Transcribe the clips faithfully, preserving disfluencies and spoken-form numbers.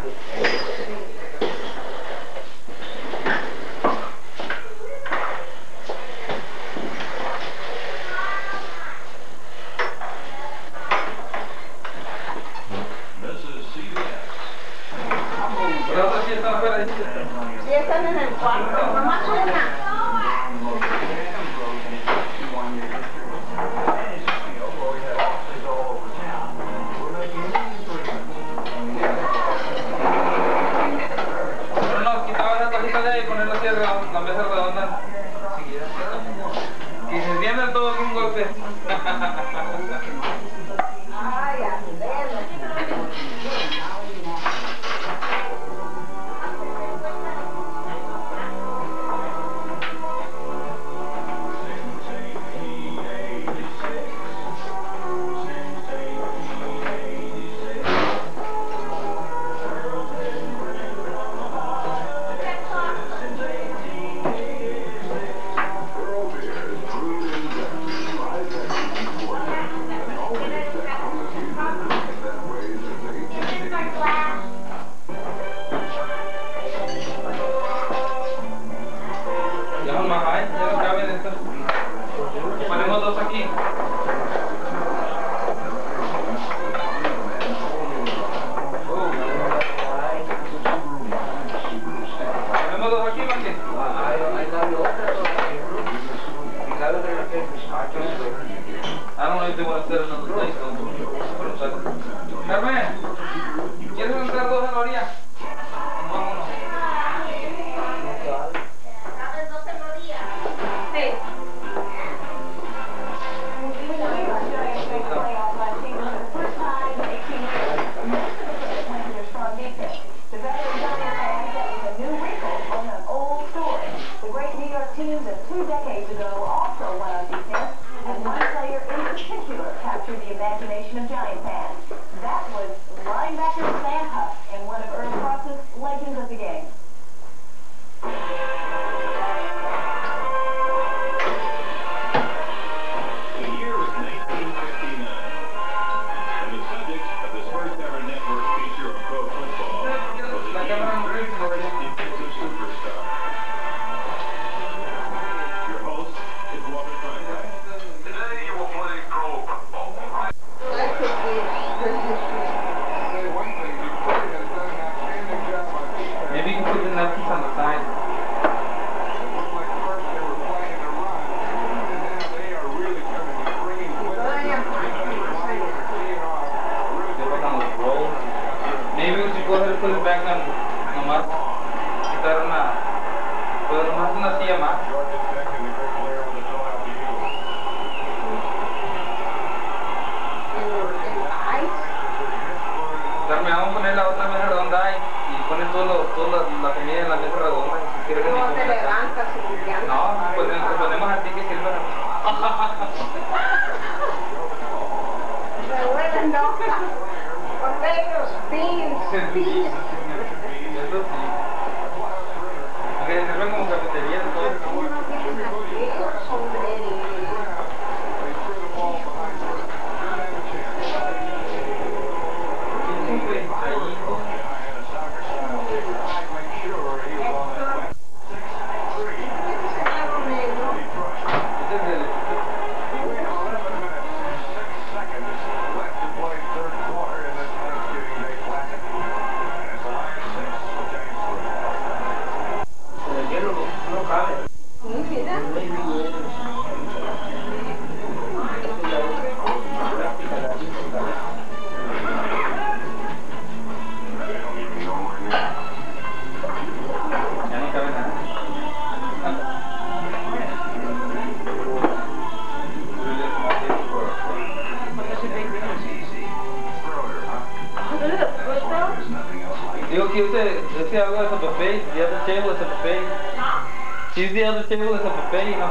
Sí, están en el cuarto. Mamá, suena. Pero no, quitaba esa cosita de ahí y ponerla así, la mesa redonda. Y se entiende todo con un golpe. Ay, a Ya no más hay, ya no caben estos. Ponemos dos aquí. Ponemos dos aquí, Martín. I don't know if they want to set another place though. Carmen, ¿quieres entrar dos en la orilla? Vámonos. ¿Sabes dos en la orilla? Sí. Teams of two decades ago also went on defense, and one player in particular captured the imagination of Giant fans. That was linebacker Sam Huff, and one of Earl Cross's legends of the game. The year was nineteen fifty-nine, and the subject of this first ever network feature of pro football was a defensive superstar. Your host is Walter Cronkite. Today you will play pro football. Maybe you can put the napkins on the side. Maybe we should go ahead and put it back on nomás. Quitar una, pues nomás una silla más. Carmen, vamos a poner la otra mesa redonda ahí y pones todo lo, todo la, la comida en la mesa redonda. Si quieres No venir te con la cara. levantas y ya. No, pues te ponemos a ti que sirva. Revuelven, no. Potatoes, beans, peas. Eso sí. Aunque se sirven como cafetería, entonces. Uno tiene aquellos sombreros. Digo que use, use algo as a buffet, the other table is a buffet. Use the other table as a buffet, you know.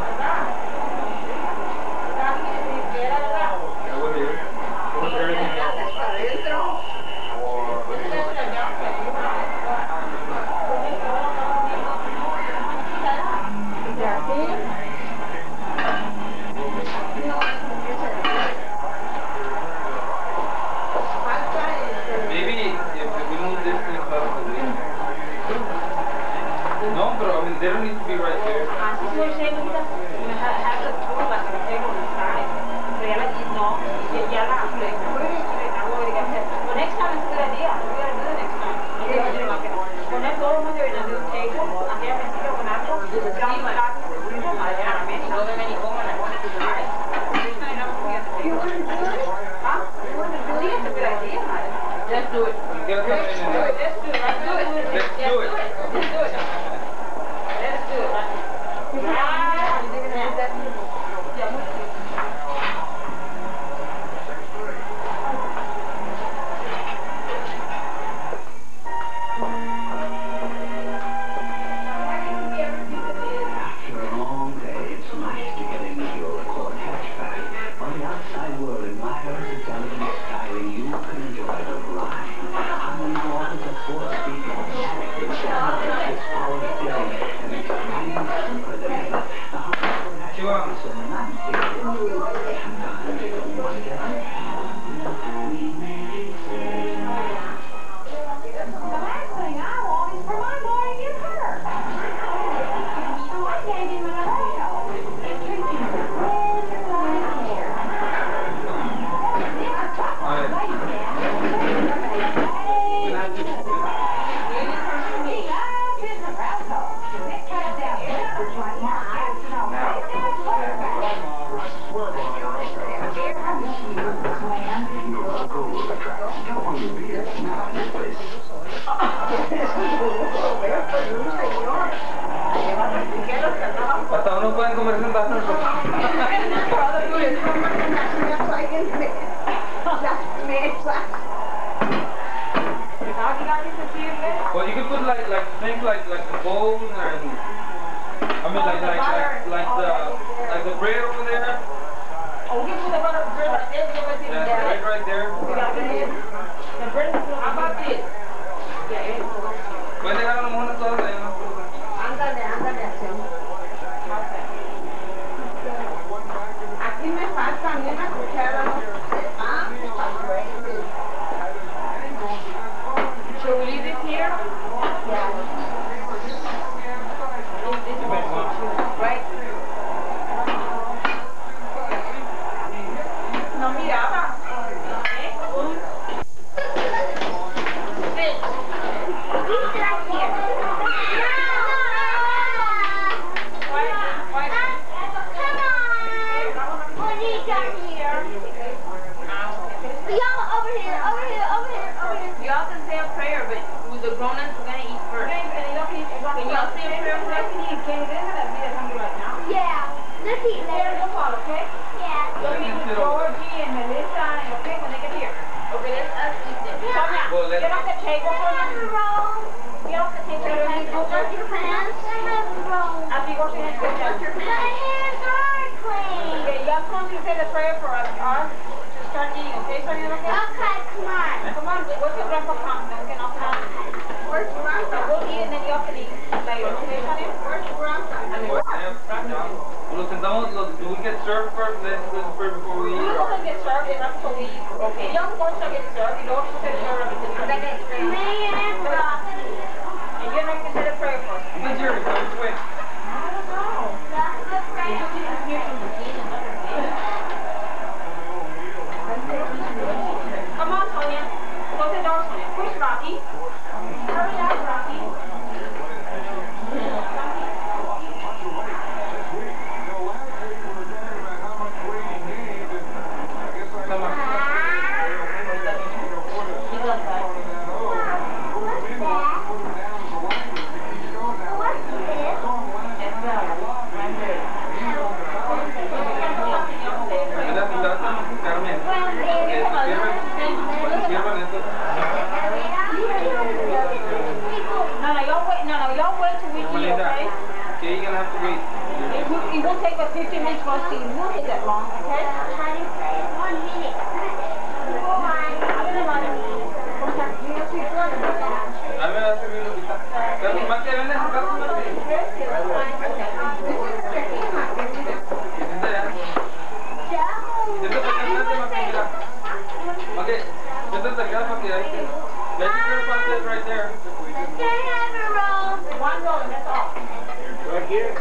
Maybe if we move this to the Well, you can put like like things like like the bowls and I mean like like like like the like the bread over there. Oh, we put the butter bread right there. We put it Yeah, there. bread right there. The bread. How about this? Puedes dejar a lo mejor en todas ahí, ¿no? Ándale, ándale así. Aquí me falta una cuchara de pan. Should we leave it here? Yeah. Right. No miraba. ¿Eh? Leave it right here. Why? Why? Come on. What do you got here? Y'all over here, over here, over here, over here. Y'all can say a prayer, but with the grown-ups, we're gonna eat first. Can y'all say a prayer first? Yeah. Let's eat later. Okay? Yeah. Let me with Georgie and Melissa, and okay, when they get here. Okay, let's us eat them. Sonia, Well, let's- get off the table for Have a you. roll. Get off the table. Wash your hands. Have a roll. As you wash your hands, wash your My hands. hands are clean. Okay, y'all come to say the prayer for us, us to start eating, okay, Sonia, okay? Okay, come on. Come on, what's your grandpa come? Okay, now come on. Where's grandpa? We'll eat and then y'all can eat later, okay, Sonia? Where's grandpa? Well, yeah, Los sentamos, los, do we get served first? Let's let's first before we eat. We're Or... gonna get served and that's what we eat. Okay. Young boys shall get served, you don't have to serve everything. And then it's free. Man, Rocky. And you're not gonna say the prayer first. Who's Jeremy? So which way? I don't know. That's the prayer. Come on, Sonia. Close the door, Sonia. Where's Rocky? Hurry up, Rocky. Come on. ¿Verdad, Tata? Carmen. Que sirvan, sirvan esto. No, no, y'all wait. No, no, y'all wait till we eat, Melinda, okay? okay, you're gonna have to wait. It will, it will take us fifteen minutes for us to eat. It won't take that long, okay? One minute. A ver, a servir lo que está. Carmen, más que vendes, Carmen, más que. Siéntate allá. Siéntate acá, más que mira. Más que, siéntate acá, más que ahí. Let your girl pass it right there. One roll, that's all. Right here.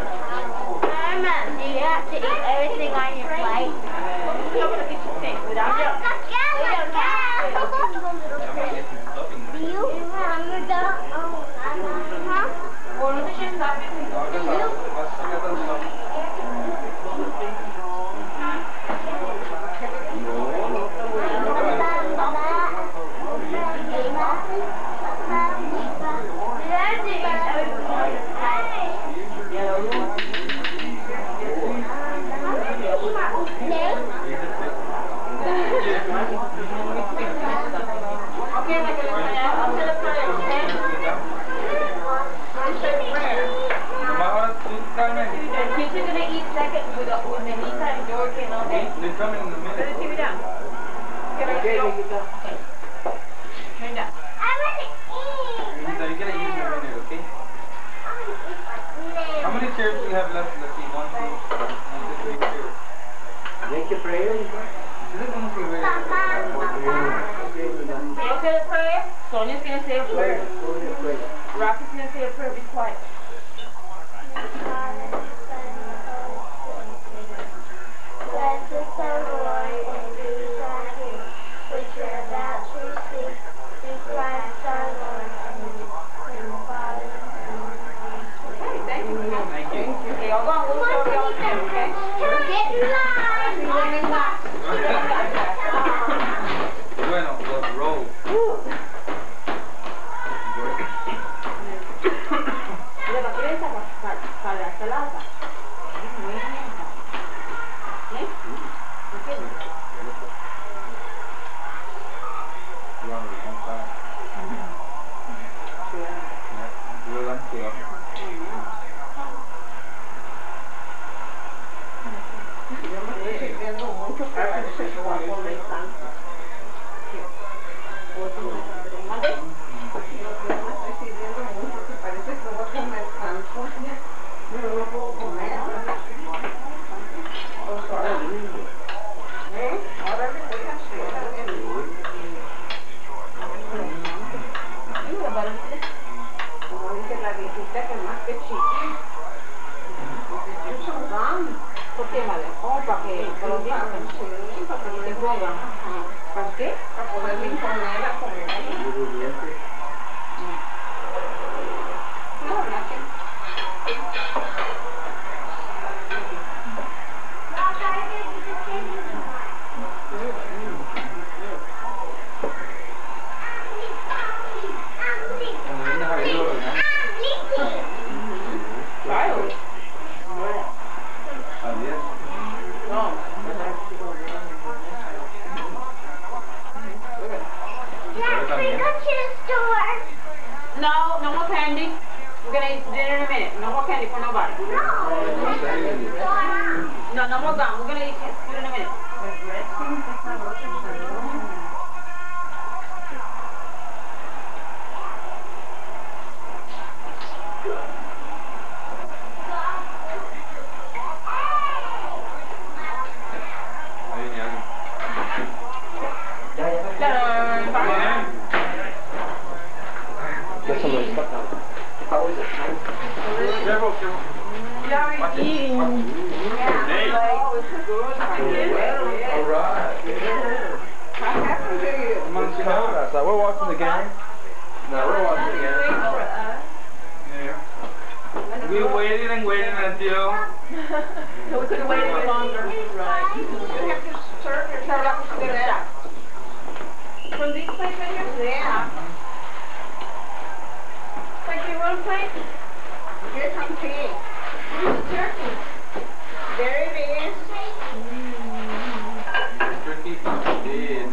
Mama, do you have to eat everything on your plate? How about the kitchen sink without in a Put the minute. T V down. Get Okay, it. Nikita. Turn it down. I want to eat. Nikita, you're gonna eat in a minute, okay? I want to eat now. How many chairs do you have left? Let's see, one, two, one, two, three chairs. Make a prayer. This is gonna be very You say a prayer? Sonia's gonna say a prayer. Rocky's gonna say a prayer. Be quiet. Bless us, O Lord, and these are here, which are about to receive through Christ our Lord, and the Father. Okay, thank you. Thank you. Okay, hold on. We'll show you all in there, okay? Get in line! Bueno, pues roll. Mira, la prensa para, para la salada. ¿Eh? ¿Por qué, madre? Oh, para que para los dientes. Para que te pongan. ¿Para qué? Para poderme imponer a comer. No, gracias. Claro. No. Dad, we go to the store. No, no more candy. We're gonna eat dinner in a minute. No more candy for nobody. No. No, no more gum. We're gonna eat food in a minute. Get some of this stuff out. How is it? Careful, careful. Watch it. Eating. Hey. All right. So we're watching the game. No, we're watching the game. Yeah. We waited and waited until. So we could have waited longer. Right. You have to serve your serve like a good shot. From these plates right here? Yeah. Like you want to plate? Here's some tea. Here's the turkey. There it is. Turkey did.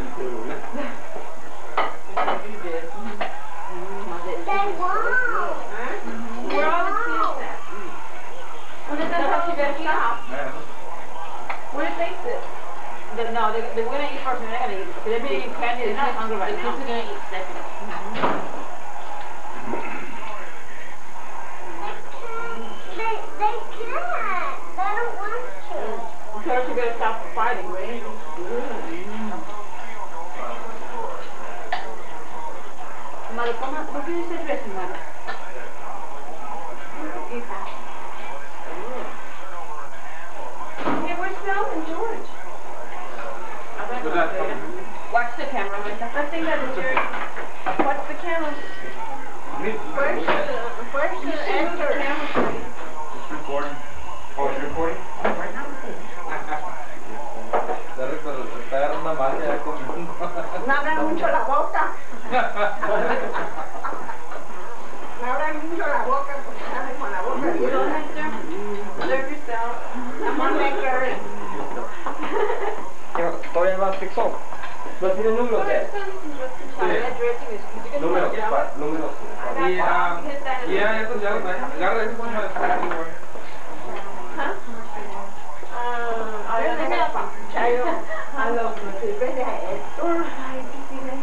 They won't. Where all the kids at? Well, then that's how she better stop. Yeah. Where did they sit? The, no, they, they're going to eat first and they're going to eat. Because they've been eating candy. They're not hungry right now. The kids are going to eat second. They, they can't. They don't want to. Tell her she better stop fighting, right? Mother, come on. What did you say dressing, Mother? Hey, where's Phil and George? Good luck. Watch the camera. I think that is your... Watch the camera. Where's the... Where's the answer? It's recording. Oh, it's recording? Right now. Está agarrando más ya conmigo. No abran mucho la boca. No abran mucho la boca porque salen con la boca. You don't have to observe yourself. I'm on my girl. Todavía más fixó. No tiene números de números, pa- números. Y, ah, ya, estos ya los traen. Agarra ese como de Huh? Um, there's a Chayo. I love you too. Raise your hand. All right, you see me?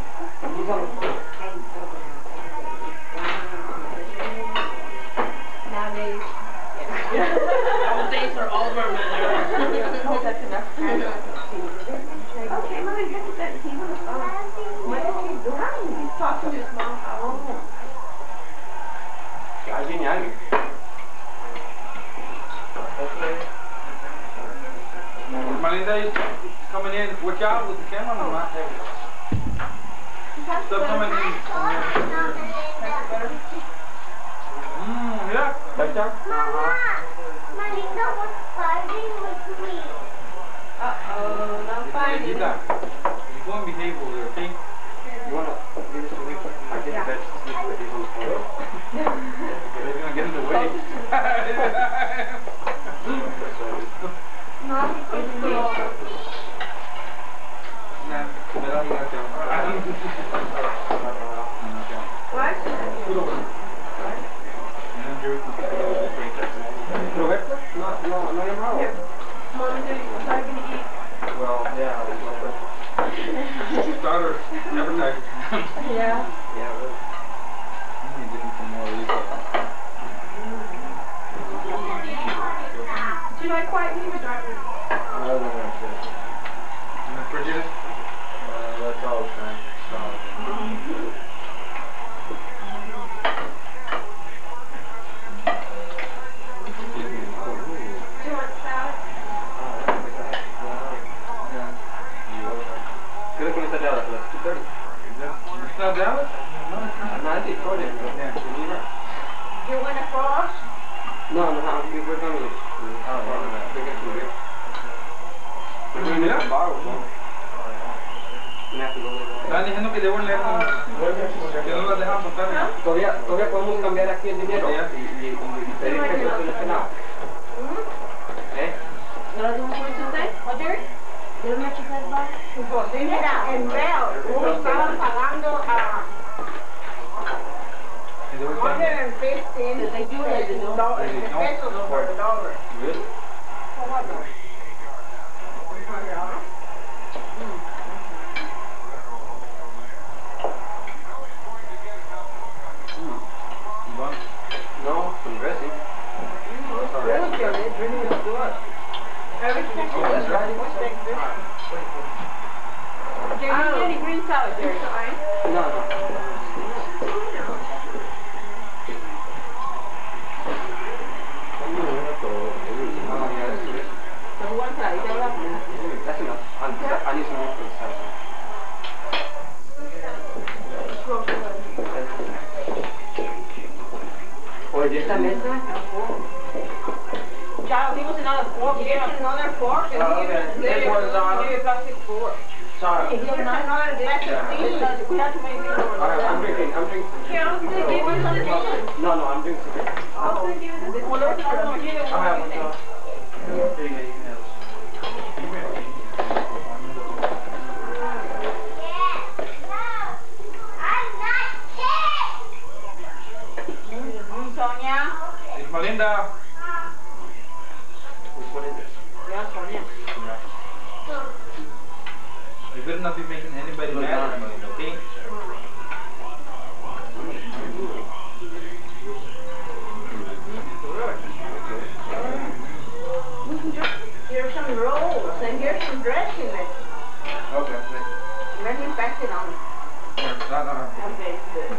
Nowadays. All days are over, man. Hope that's enough. Okay, Mother, get to that team on the phone. What is he doing? He's talking to his mom. Oh. Guys, you know. Melinda is coming in. Watch out with the camera, Mama. Stop coming in. Mmm, yeah. Better? Mama, Melinda was fighting with me. Uh-oh, no fighting. Melinda, you go and behave over there, okay? You wanna leave this to me? I get the bed to sleep, but he's on the floor. They're gonna get in the way. No, he's so cool. Nah, me da igual que What? Roberto? No, no, no llamado. Here. Mom and Daddy, what are you going to eat? Well, yeah, I was wondering. Starter, advertising. Yeah. Yeah, well. I'm gonna get him some more of these. Do you like quiet music, Doctor? I don't know what it is. In the prejudice? Uh, that's all it's fine. Do you want salad? Creo que me está ya a las two thirty. It's not Dallas? No, it's not. No, I did call it. Yeah. You want a frost? No, no, no, we were going to bring it to here. We're going to make a bar or something. We have to go there. Estaban diciendo que debo leer como... que no las dejan montar. Todavía, todavía podemos cambiar aquí el dinero y, y, y pedir que se lo penado. ¿Eh? ¿No lo hacemos por Tuesday? ¿O Jerry? ¿Dieron una chica del bar? Pues sí, mira, en Bell, uno estaban pagando a Y debo one estar... hundred fifteen They do it, they don't. dollars, pesos por the dollar. Really? For what though? one hundred dollars. Iván. No, some dressing. Really good, it's really good. Everything. Oh, that's right. Jerry, you get any green salad, Jerry? No, no. Oh, yeah, that's good. So one side, you got it. That's enough. I, I need some more for the salad. Oye, esta mesa. Child, he was another fork, he gets another fork, and Oh, he okay. gives This one's us on. a plastic fork. Sorry. He gives us another glass of tea. We have to make it over. Alright, I'm drinking. I'm drinking. Yeah, they gave us some tea. No, no, I'm drinking. Oh, they gave us this one. I have one. uh, Here you go, you can have this. Sonia? It's Melinda. Which one is it? Yeah, Sonia. You better not be making anybody mad, Melinda, okay? Here's some rolls, and here's some dressing. Okay, thanks. Let me pass it on. Here, no, no, no. Okay, good.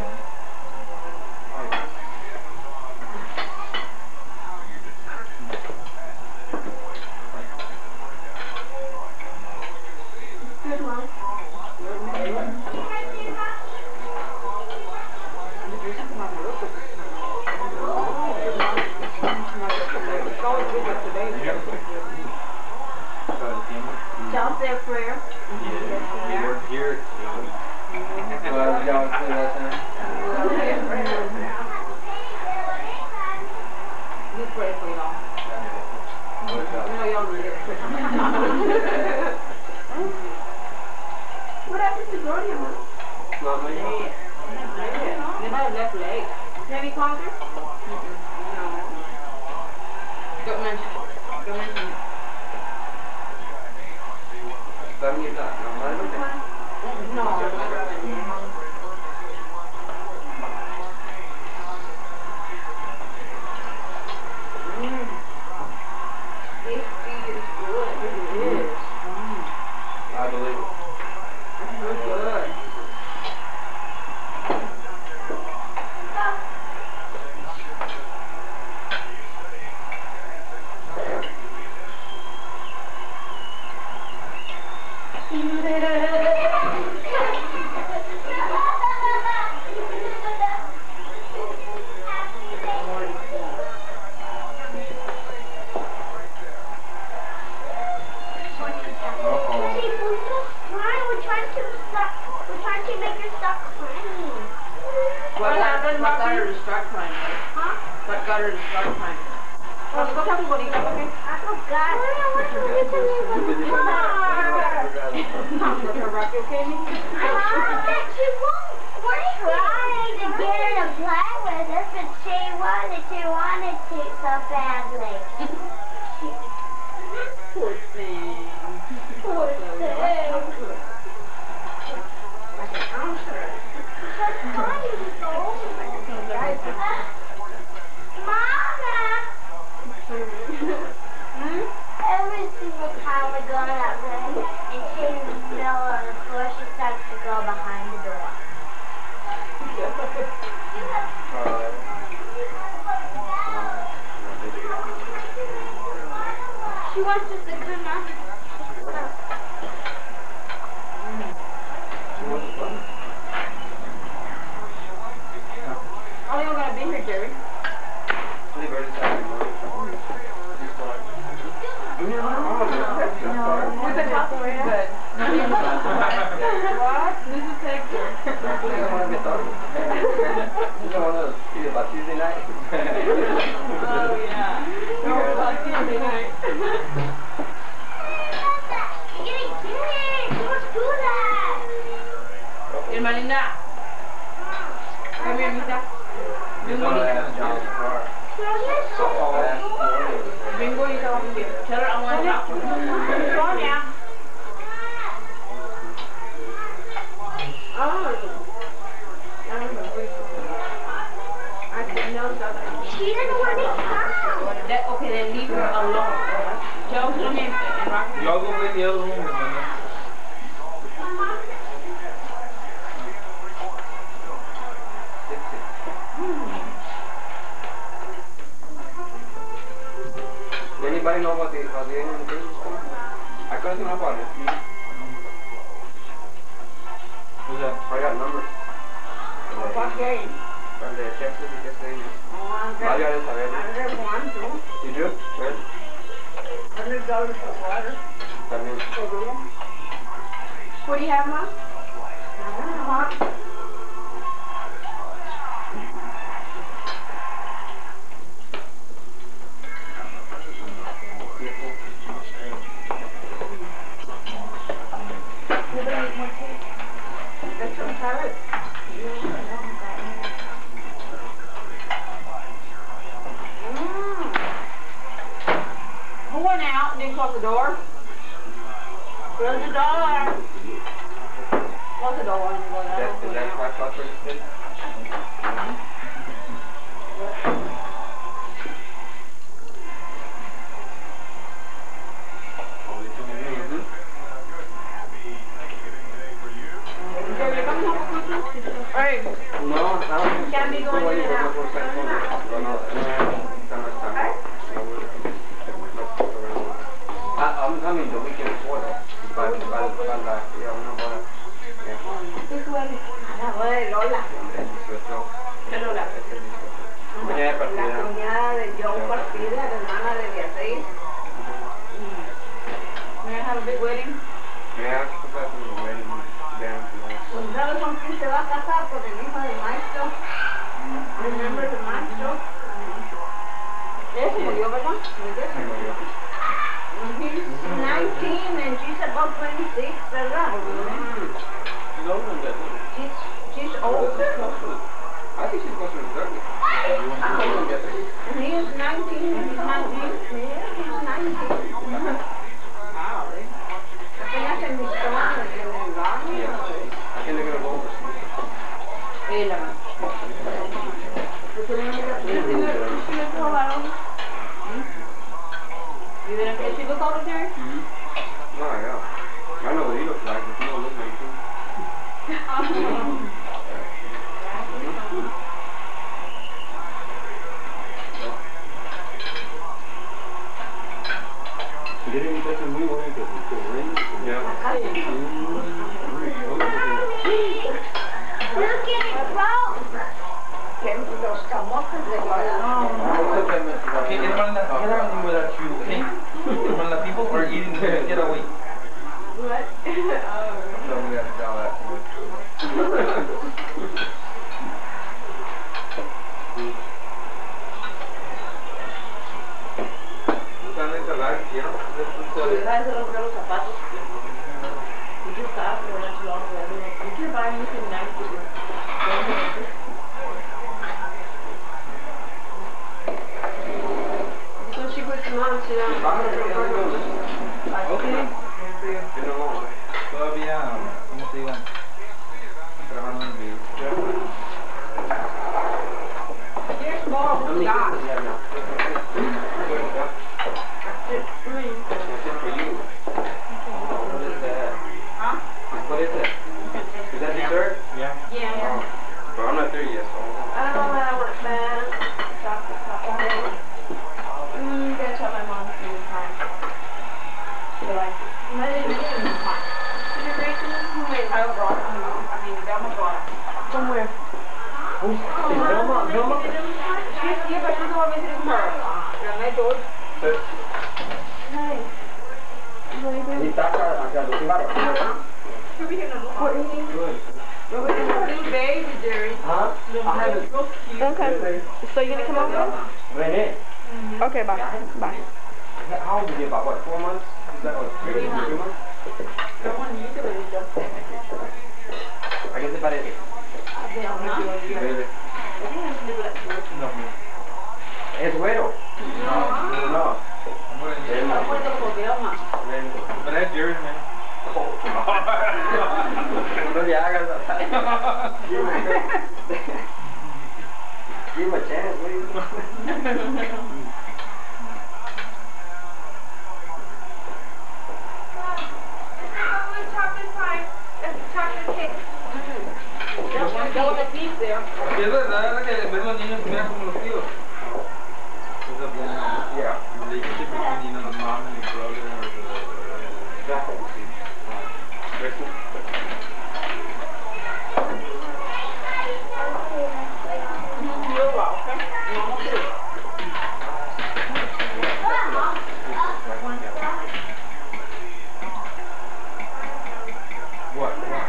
Good one. Y'all say a prayer. You work here. Well, y'all see that time? We pray for y'all. You know y'all need it. What happened to Gloria, Mom? Not me. They might have left late. Have you called her? No. Don't mention it. Don't mention it. está bien la, la madre no te... No, Mm. This tea is good. It is. I believe it. It's real good. What happened, what got her to start crying? Huh? What got her to start crying? Las cosas bonitas, ¿ok? I forgot. That she won't. We're trying to get her to play with us, but she wanted to, wanted to so badly. Poor thing. Poor thing. Like an ouncer. That's funny, though. Mama! Every single time we go to that room and she's in the middle of the floor, she starts to go behind the door. She wants us to come out. How long are you gonna be here, Jerry? Leave her this afternoon. We've been talking really good. What? This is Hector. You want to see about Tuesday night? Oh, yeah. No, about Tuesday night. Get it, get it! Let's do that! Hermanita. Come here, Mita. Just want to ask John's car. I'll ask Lloyd. Bring bonita over here. Tell her I want to talk to her. Go now. She didn't want to come. That, okay, then leave her alone. Tell Clemente and Rocky. Y'all go in the other room, man. Anybody know about the about the annual thing? I couldn't know about it. Who's that? I got numbers. What game? From the Texas y que se Oh, I'm Mario de saber. I read one, too. Did you? Well, Hundred dollars for water. también. For room. What do you have, Mom? I don't know what. Get some carrots. Who went out and didn't close the door? Close the door. Close the door when you go Is that, is that five bucks for this thing? Jerry, come home with Christmas? Hey, No, no. Can't be going in and out. No, no, está más tarde. I- I'm coming the weekend before though. Para, para, para la, yeah, una hora. Yeah. La boda de Lola. dieciocho. Mañana de La partida. cuñada de Joe Partida, la hermana de Beatriz. we're gonna have a big wedding. Yeah, ¿qué pasa con el wedding dance? Pues ¿sabes con quién se va a casar? Con el hijo del maestro. Remember the maestro? Ese murió, ¿verdad? He's nineteen and she's about twenty-six, ¿verdad? She's older than that. She's, she's older. I think she's closer to thirty. And he is nineteen and he's nineteen. Yeah, he's nineteen. Apenas en mi Look at it grow. Que los camotes de guardado. Okay, anyone in that, get out and with that shoe, okay? When the people are eating the food, get away. What? So we have to tell that. Están instaladas, ¿quiero? ¿Sabes? Se rompió los zapatos. You just stop and went too long for everything. You can buy anything nice to do. So she puts them on, she doesn't. Okay. Todavía, ¿cómo se diga? Trabajando en el video. Here's more of what we got. Huh? What is that? Is that dessert? Yeah. Yeah. But I'm not there yet, so. I don't know how that works, man. Chocolate, chocolate. Mm, you gotta tell my mom to do time. They're like, I didn't get them in time. Did you break them? Wait, I brought them. I mean, Velma brought them. From where? Velma, Velma? She's here, but she's the one visiting her. And I told her. Nice. Y está acá, acá, los cigarros. Should we get a look? What are you eating? Good. We're going to do baby, Jerry. Huh? I have it. Real cute. Okay. So you gonna come over? Renee. Okay, bye. Bye. How old is he? About what, four months? Is that what, three, three months? Pero bonito, bonito. ¿A qué te parece? Bebe. ¿Es güero? No. No. Él no. Ven. But that's yours, man. No le hagas. Give him a Give him a chance, güey. Y es verdad que en vez de los niños se miran como los tíos. Es a bien, Yeah. relationship between, you know, the mom and the brother or the... Exactly. Versus- You're welcome. What?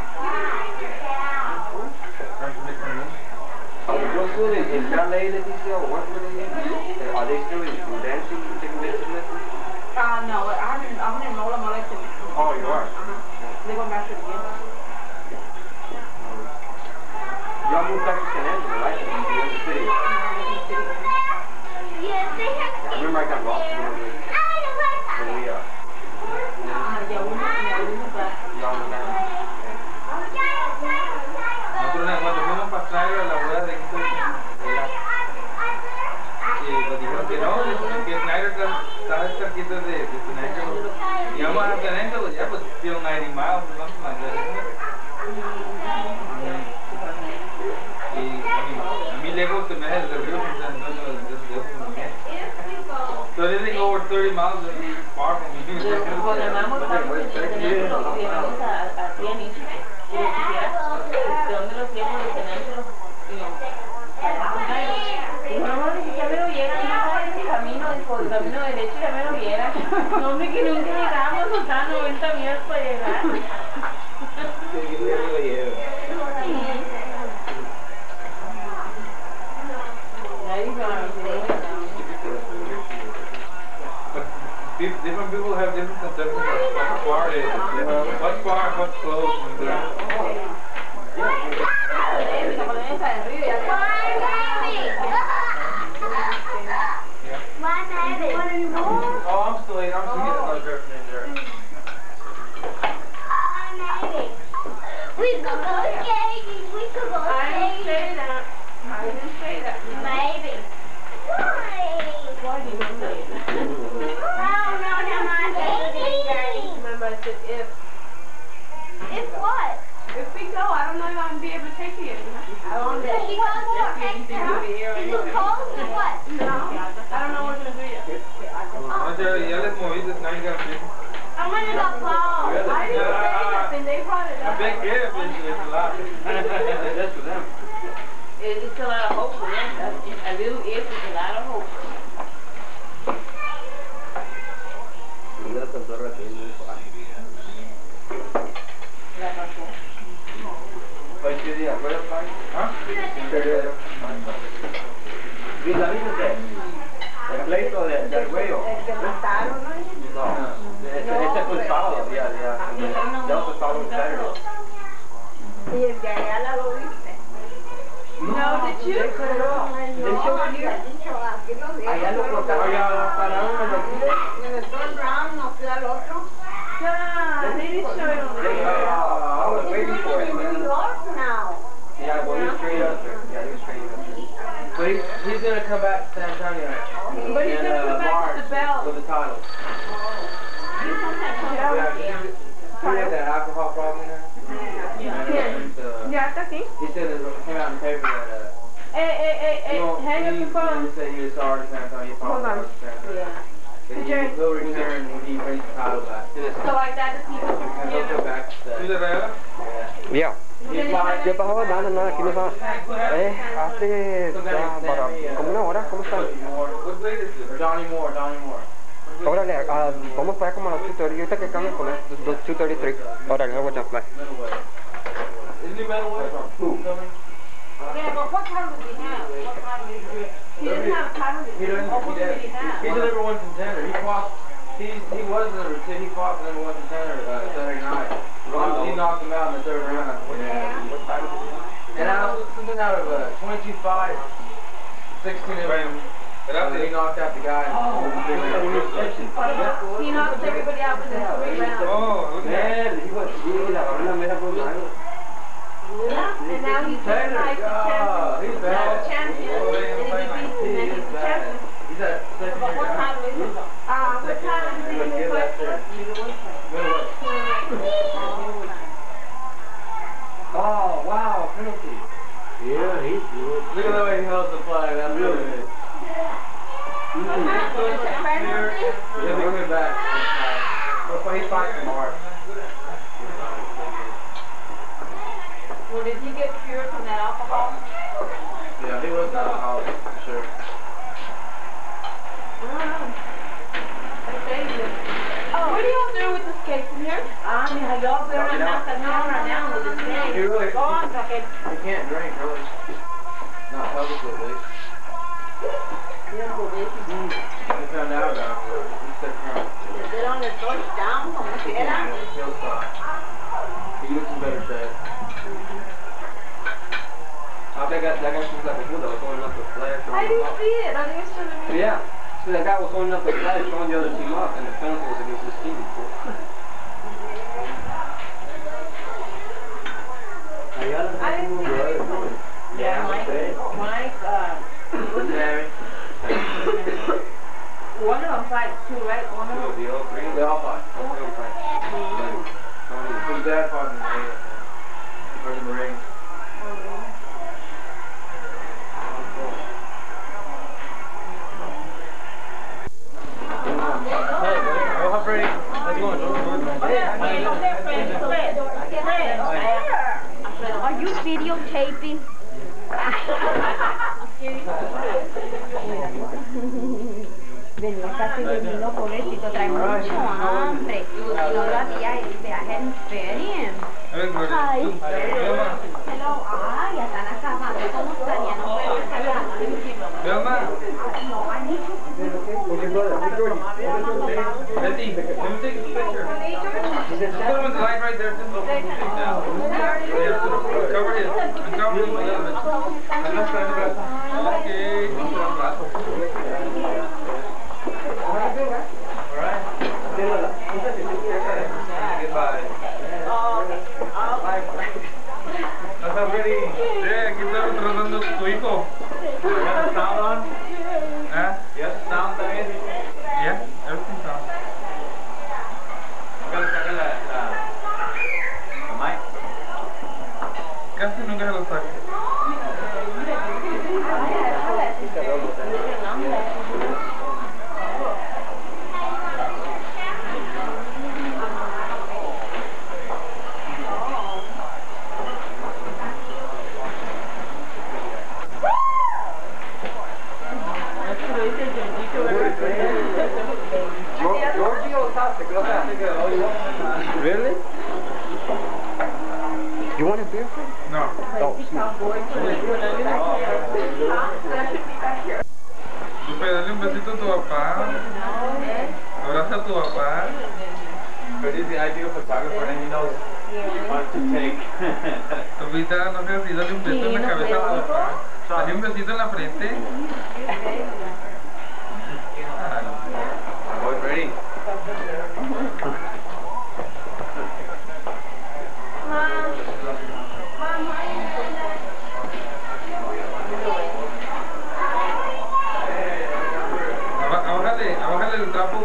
Those still in, in ballet, Leticia, or what were they in? Uh, Are they still in, in dancing, taking dancing lessons? Uh, no, I haven't, I haven't enrolled them all like Oh, you are? They go back to the game. Y'all moved back to San Angelo, right? In the city. Yes, they have Yeah, I remember I got lost when we when we, uh, y'all were down. Nosotros cuando fuimos para Snyder a la boda de Quito, pues dijeron que no, que Snyder estaba cerquita de, de San Angelo. Y vamos a San Angelo, ya pues still ninety miles or something like that, isn't it? Y a mí lejos se me hace desde el río San Antonio, desde el So it isn't over thirty miles, it's far from me. Con el mamá estamos en Tenéndolo y llegamos a, a Tiani. Y lo quisiera, ¿de dónde los llevo de Tenéndolo? Y yo, dijo, no, no, ya me lo llegan, no sabes el camino, dijo, el camino derecho ya me lo llegan. No, hombre, que nunca llegamos, o sea, noventa millas para llegar. Different people have different conceptions of what far is. What's far and what's close. Oh, I'm still eating. I'm still getting another drip in there. We could go skating. We could go I didn't skating. say that. I didn't say that. Maybe. Why? Why do you say that? No, no, no, no. Remember I said if. If what? If we go, I don't know if I'm going to be able to take you. I don't know. Because you come more. Anything to be here. Is it cold or what? No. I don't know what we're going to do yet. No, Jerry, ya les moví, now you gotta fix it. I'm gonna go cold. Yeah, I- I- Hoy sí día, ¿cuál es el plan? ¿Ah? Febrero. ¿Viste, viste? El pleito de, del huello. El que mataron, ¿no? No, ese, ese fue el sábado, ya, ya. Ya fue el sábado en Saturday. Y el de allá lo viste. No, did you? They cut it off. They showed it here. Allá lo cortaron. Allá lo pararon en el En el third round, no fue al otro. Yeah, they didn't show it on They, the uh, I was waiting for it, In New man. York now. Yeah, well, he's straight up there. Yeah, he's straight up there. But he's, he's gonna come back to San Antonio. But he's in, gonna uh, come back March with the belt. with the title. Yeah, he, he had that alcohol problem in there. Yeah. And, uh, Ya está aquí. he said it came out in the paper that, uh, Hey, hey, hey, he hey, won't- hang up he, the phone. he said he was sorry to San Antonio. He Hold on. apologized to San Antonio. Yeah. But he, he'll return when he brings the title back. So like that, the people can And he'll forgive go him. back to ¿Sí that. le regala? Yeah. Ya. He's like, ¿Qué pasó? Nada, nada, aquí no está. Eh, hace ya para como una hora, ¿cómo está? What grade is or it? Donnie Moore, Donnie Moore. Órale, ah, vamos para allá como a las two thirty, ahorita que cambien con él, two thirty-three. Órale, luego ya, bye. Middleweight. Isn't he middleweight? Who? Coming? Yeah, but what title does he have? What title is he? He doesn't have a title. He doesn't. Oh, what He did does. he have? He's a number one contender. He fought. He he was the number two. He fought the number one contender uh, Saturday night. He knocked him out in the third round. Yeah. What title did he have? And out of something out of uh, twenty-two five, sixteen of them. Uh, he knocked out the guy. Oh. He knocks everybody out within three rounds. Oh, okay. Man, he was, he la agarró en la mesa por un año. And now he's Taylor, like the God, he's champion. bad. Champion. Oh, And yeah, if he beats him, He then is he's the bad. champion. He's at second But what year. title is it? Uh, what title is it in the first one? Oh, wow, penalty. Yeah, he's good. Look at the way he holds the flag. That's really good. What title is it? Penalty? Yeah, we went back. Before he fights tomorrow. Well, did he get cured from that alcohol? Yeah, he was an alcoholic, for sure. I don't know. They say he did. Oh, what do y'all do with the skates in here? Ah, mira, yo veo Knock it una out. cañona down with the He snake. really, Go on, Raquel. he can't drink, really. Not publicly, at least. He found out about it. He said, no. Desde donde estoy down, como quiera. He'll stop. He looks in better shape. I think that, that guy seems like a fool that was holding up the flag. I didn't see it. I think it's from the So yeah, so that guy was holding up the flag, showing the other team off, and the penalty was against his team. I didn't see it. Yeah, Mike, Mike, uh, What's his name? one of them fights too, right? One of them. The old three? They all fight. His dad fought in the ring. Or in the ring. Hey, oh, hi, Freddie. How's it going, Joe? Are you videotaping? Venía casi venido pobrecito, trae mucho hambre. Y no lo había, they hadn't fed him. Hi. Hello, ay, ya están acabando con los italianos, pero está acabando. No, I need to. Betty, let me take a picture. Put him in the light right there. Just look. Take down. Yeah, cover his. Cover him a little bit. I'm not trying to. Okay. Alright. Goodbye. Hasta Freddy. Yeah, aquí está tratando tu hijo. ¿Ya sound on? ¿Eh? ¿Ya sound también? Yeah, everything sound. Acá le saca la, la, la mic. Casi nunca se lo saca. You want a beer? No. Oh, Lupe, dale un besito a tu papá. Abraza a tu papá. But he's the ideal photographer and he knows what to take. Lupita, no seas así, dale un beso en la cabeza a tu papá. Dale un besito en la frente. Boy, ready? Abájale, abájale el trapo.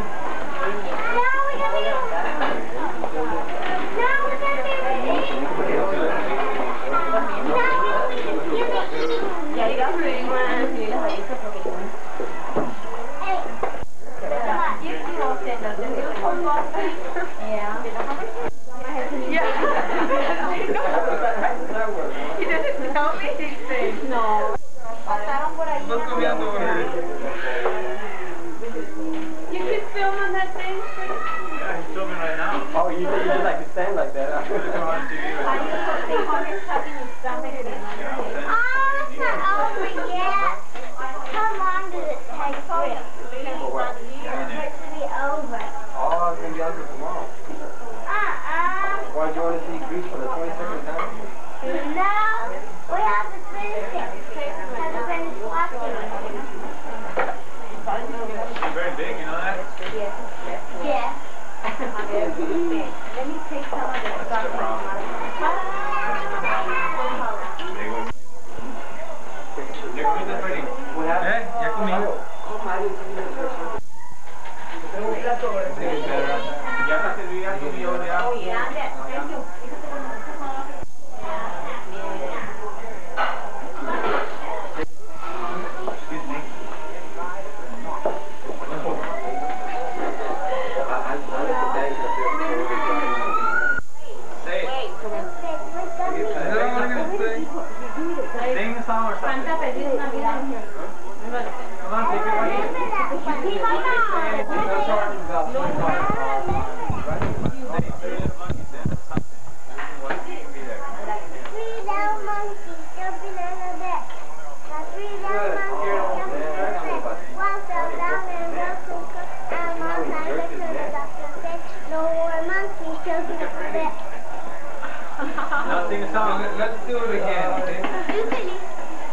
He didn't tell me anything. No. Pasaron por ahí. Estás comiendo, güey. You can film on that thing. Yeah, he's filming right now. oh, you, you just like to stand like that. Put it on T V right now. Oh, it's not over yet. How long does it take for it? It takes to be over. Oh, it's going to be under tomorrow. Uh-uh. Why do you want to see Grease for the twenty-second time? No, we have to finish it. Have to finish watching it. It's very big, you know that? Yeah. Let me take some of this. That's the problem. Your food is ready. Eh, ya comí. Ya está servida tu millón de agua. Sing a song or something. Come on, take it Three little monkeys jumping on the bed. Three little monkeys jumping on the bed. One fell down and one took her. And one time they told the doctor said, no more monkeys jumping on the bed. Now sing a song. Let's do it again, okay? You can leave.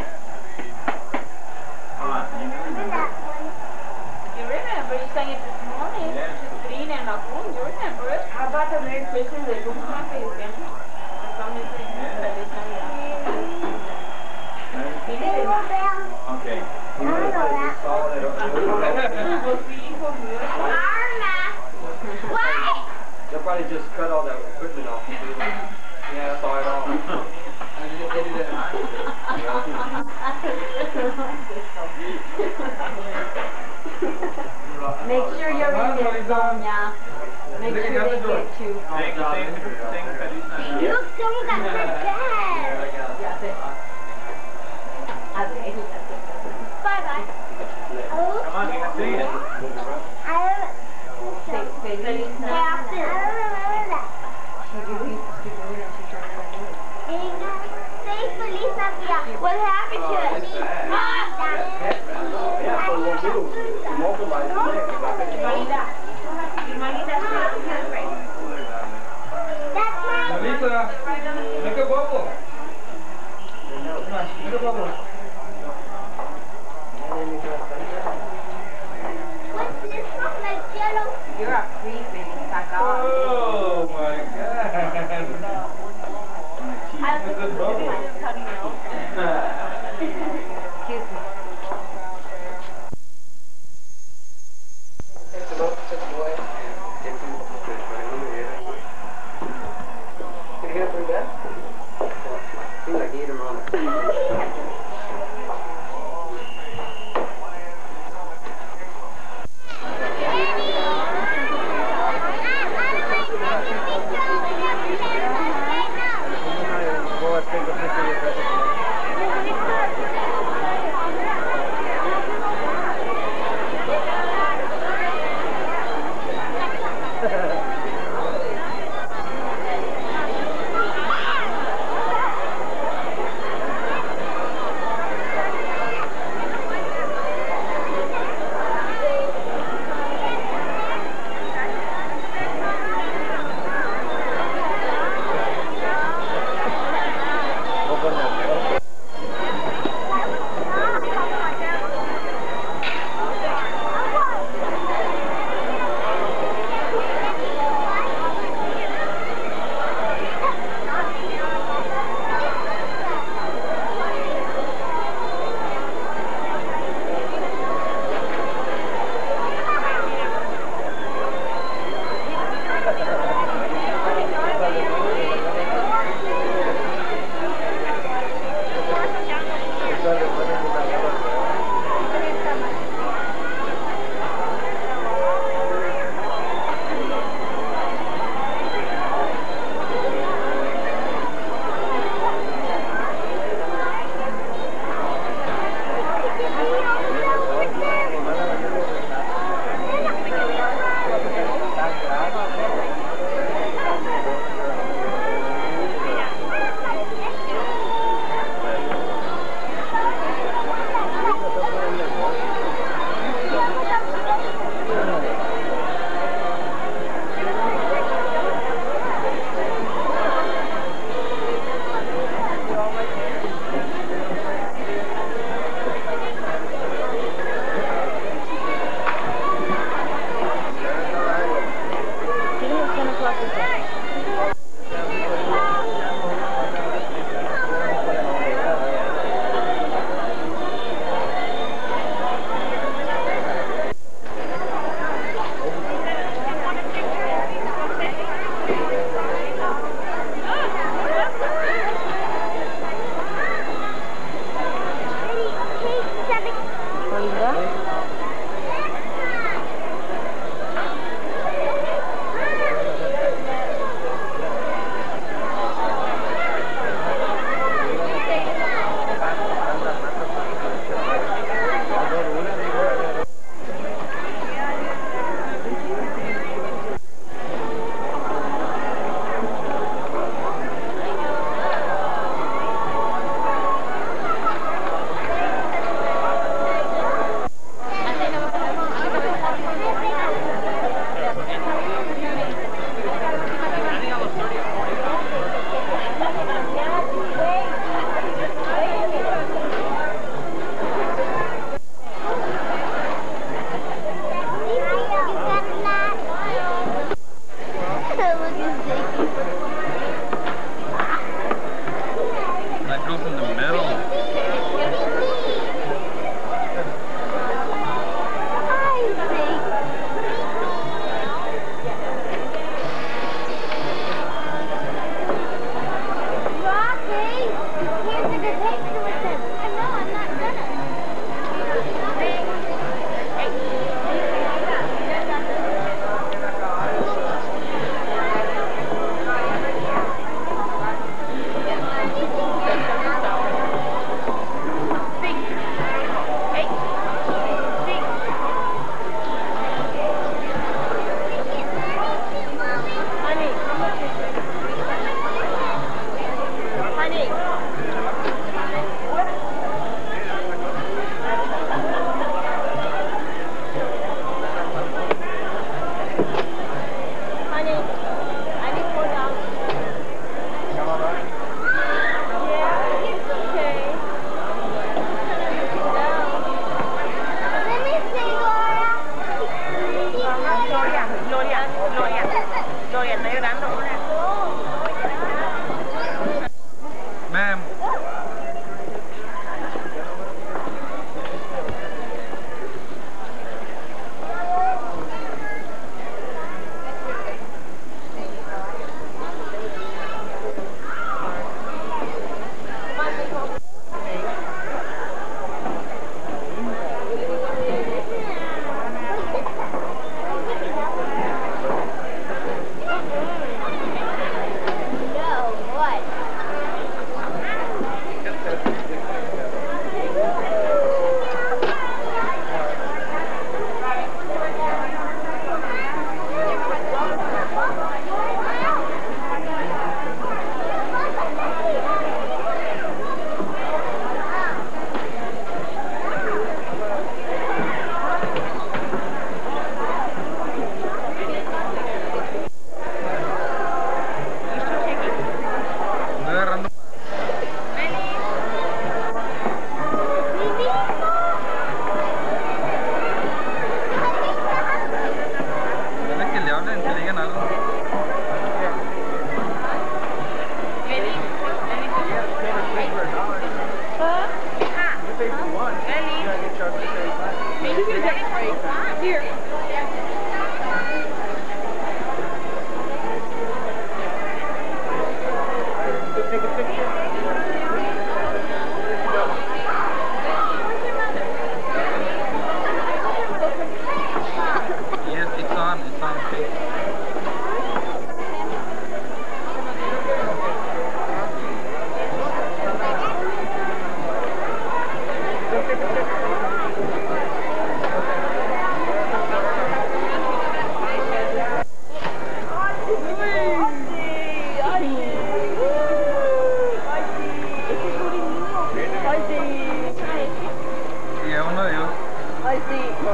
Come on. Remember that one? You remember, you sang it this morning. Yeah. She's green and Nakun, you remember it? How about the Merry Christmas de tu mamá que dicen? The song is Feliz Navidad. They were down. Okay. I don't know that. Pues sí, hijo mío. Arma. What? They'll probably just cut all that equipment off. Yeah, saw it all. Make sure you're in there, Sonia. Make sure they get you. Sing, sing, sing Feliz Navidad. Look, someone got prepared. Bye-bye. Oh. Come on, you can sing it. I don't Feliz I don't remember that. Say Feliz Navidad. What happened to it? Yeah, so we'll do. Mobilize That's my... Lisa, make a bubble. Make a bubble. What's this from? Like yellow? You're a freak, baby. Back off. Oh my god. It's a bubble. Excuse me.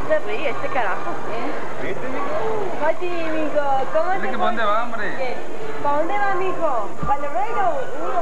se ríe este carajo. Oye, mijo, ¿cómo Dice te que ¿para dónde va, hombre? ¿Para dónde va, mijo? Para Laredo.